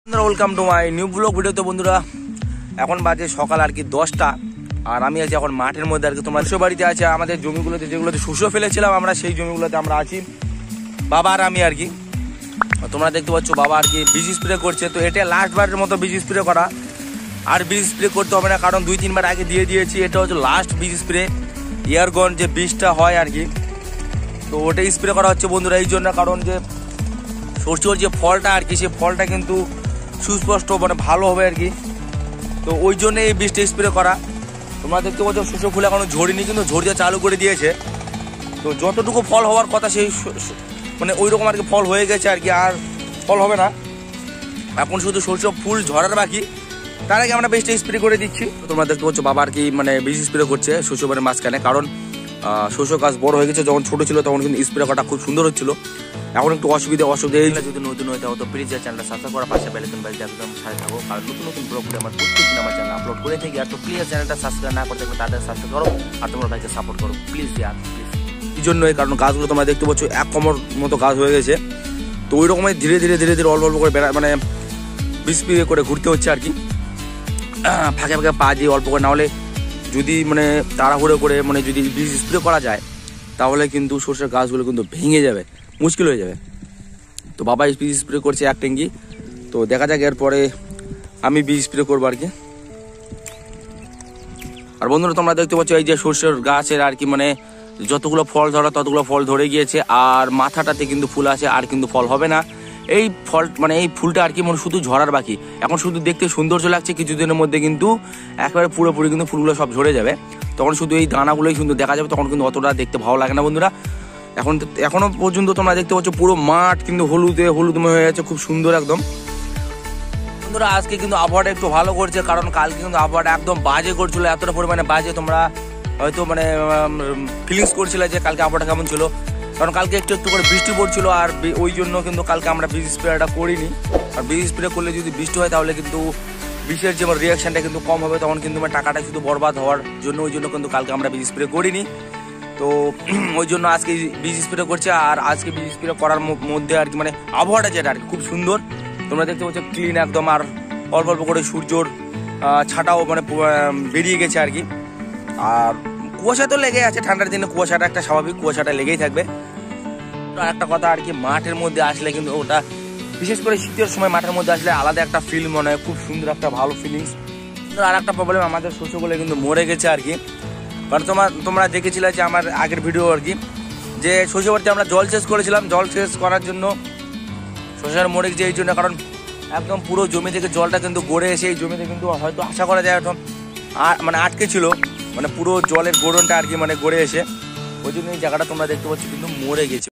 Welcome to my new blog ভিডিওতে বন্ধুরা। এখন বাজে সকাল আর কি 10টা, আর আমি আছি এখন মাঠের মধ্যে আর কি। তোমরা শস্য বাড়িতে আছে আমাদের জমিগুলোতে, যেগুলোতে শস্য ফেলেছিলাম আমরা, সেই জমিগুলোতে আমরা আছি বাবা আর আমি আর কি। তোমরা দেখতে পাচ্ছ বাবা আর কি বীজ স্প্রে করছে। তো এটা লাস্ট বারের মতো বীজ স্প্রে করা, আর বীজ স্প্রে করতে হবে না, কারণ 2-3 বার আগে দিয়ে দিয়েছি। এটা হচ্ছে লাস্ট বীজ স্প্রে, ইয়ারগন যে বীজটা হয় আর কি, তো ওটাই স্প্রে করা হচ্ছে বন্ধুরা। এই জন্য কারণ যে সরষের যে ফলটা আর কি, সেই ফলটা কিন্তু সুস্পষ্ট মানে ভালো হবে আর কি। তো ওই জন্য এই বীজটা স্প্রে করা। তোমরা দেখতে পাচ্ছ শস্য ফুল এখনো ঝরিনি, কিন্তু ঝরিয়ে চালু করে দিয়েছে। তো যতটুকু ফল হওয়ার কথা সেই মানে ওই রকম আর কি ফল হয়ে গেছে আর কি, আর ফল হবে না। এখন শুধু শস্য ফুল ঝরার বাকি, তার আগে আমরা বীজটা স্প্রে করে দিচ্ছি। তোমরা দেখতে পাচ্ছ বাবা আর কি মানে বীজ স্প্রে করছে শস্য মানে মাঝখানে, কারণ শস্য গাছ বড় হয়ে গেছে। যখন ছোট ছিল তখন কিন্তু স্প্রে করাটা খুব সুন্দর হচ্ছিল, এখন একটু অসুবিধা এই। যদি নতুন হয়ে থাকো তো প্লিজ চ্যানেলটা সাবস্ক্রাইব করা, পাশে বেল আইকন বাজিয়ে একদম সাথে থাকো, কারণ নতুন নতুন ব্লগ ভিডিও আমার প্রত্যেকদিন আমার চ্যানেলে আপলোড করে থাকি। আর তো প্লিজ চ্যানেলটা সাবস্ক্রাইব না করে থাকলে তাদের সাবস্ক্রাইব করো, আর তোমার ভাইকে সাপোর্ট করো প্লিজ ইয়ার প্লিজ। এই জন্যই, কারণ গাছগুলো তোমরা দেখতে পাচ্ছ এক কোমর মতো গাছ হয়ে গেছে। তো ওই রকমই ধীরে ধীরে ধীরে ধীরে অল্প অল্প করে মানে বিস্প্রে করে ঘুরতে হচ্ছে আর কি, ফাঁকে ফাঁকে পা দিয়ে অল্প করে। না হলে যদি মানে তাড়াহুড়ো করে মানে যদি বীজ স্প্রে করা যায়, তাহলে কিন্তু সরষের গাছগুলো কিন্তু ভেঙে যাবে, মুশকিল হয়ে যাবে। তো বাবা বীজ স্প্রে করছে এক ট্যাঙ্কি, তো দেখা যাক এরপরে আমি বীজ স্প্রে করবো আর কি। আর বন্ধুরা তোমরা দেখতে পাচ্ছ এই যে সরষের গাছের আর কি মানে যতগুলো ফল ধরা ততগুলো ফল ধরে গিয়েছে, আর মাথাটাতে কিন্তু ফুল আছে, আর কিন্তু ফল হবে না। এই ফল মানে এই ফুলটা আর কি মানে শুধু ঝরার বাকি। এখন শুধু দেখতে সৌন্দর্য লাগছে, কিছুদিনের মধ্যে কিন্তু একেবারে পুরোপুরি কিন্তু ফুলগুলো সব ঝরে যাবে। তখন শুধু এই দানাগুলোই কিন্তু দেখা যাবে, তখন কিন্তু অতটা দেখতে ভালো লাগে না বন্ধুরা। এখনো পর্যন্ত তোমরা দেখতে পাচ্ছ পুরো মাঠ কিন্তু হলুদময় হয়ে যাচ্ছে, খুব সুন্দর একদম। বন্ধুরা আজকে কিন্তু আবহাওয়াটা একটু ভালো করছে, কারণ কালকে কিন্তু আবহাওয়াটা একদম বাজে করছিল, এতটা পরিমাণে বাজে তোমরা হয়তো মানে ফিলিংস করছিলে যে কালকে আবহাওয়াটা কেমন ছিল। কারণ কালকে একটু একটু করে বৃষ্টি পড়ছিল, আর ওই জন্য কিন্তু কালকে আমরা বীজ স্প্রেটা করিনি। আর বীজ স্প্রে করলে যদি বৃষ্টি হয় তাহলে কিন্তু বিষের যে রিয়াকশনটা কিন্তু কম হবে, তখন কিন্তু টাকাটা শুধু বরবাদ হওয়ার জন্য, ওই জন্য কিন্তু কালকে আমরা বীজ স্প্রে করিনি। তো ওই জন্য আজকে বীজ স্প্রে করছে। আর আজকে বীজ স্প্রে করার মধ্যে আর কি মানে আবহাওয়াটা যেটা আর কি খুব সুন্দর তোমরা দেখতে পাচ্ছ, ক্লিন একদম। আর অল্প অল্প করে সূর্যর ছাটাও মানে বেরিয়ে গেছে আর কি। আর কুয়াশা তো লেগে আছে, ঠান্ডার দিনে কুয়াশাটা একটা স্বাভাবিক, কুয়াশাটা লেগেই থাকবে। আর একটা কথা আর কি, মাঠের মধ্যে আসলে কিন্তু ওটা বিশেষ করে শীতের সময় মাঠের মধ্যে আসলে আলাদা একটা ফিল মনে হয়, খুব সুন্দর একটা ভালো ফিলিংস। আর একটা প্রবলেম, আমাদের শস্যগুলো কিন্তু মরে গেছে আর কি। কারণ তোমরা দেখেছিলে যে আমার আগের ভিডিও আর কি, যে শস্য বাড়িতে আমরা জল সেচ করেছিলাম, জল সেচ করার জন্য শস্যের মরে গেছে। এই জন্য কারণ একদম পুরো জমি থেকে জলটা কিন্তু গড়ে এসে এই জমিতে কিন্তু হয়তো আশা করা যায় একদম মানে আটকে ছিল, মানে পুরো জলের গোড়নটা আর কি মানে গড়ে এসে, ওই জন্য এই জায়গাটা তোমরা দেখতে পাচ্ছ কিন্তু মরে গেছে।